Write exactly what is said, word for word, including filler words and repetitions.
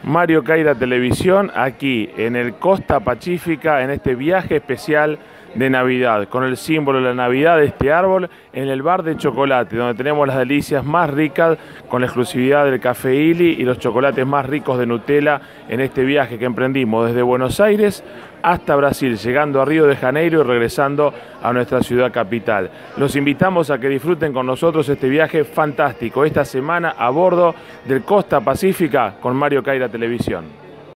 Mario Caira Televisión, aquí en el Costa Pacífica, en este viaje especial de Navidad, con el símbolo de la Navidad de este árbol, en el bar de chocolate, donde tenemos las delicias más ricas, con la exclusividad del café Illy y los chocolates más ricos de Nutella, en este viaje que emprendimos desde Buenos Aires hasta Brasil, llegando a Río de Janeiro y regresando a nuestra ciudad capital. Los invitamos a que disfruten con nosotros este viaje fantástico, esta semana a bordo del Costa Pacífica con Mario Caira Televisión.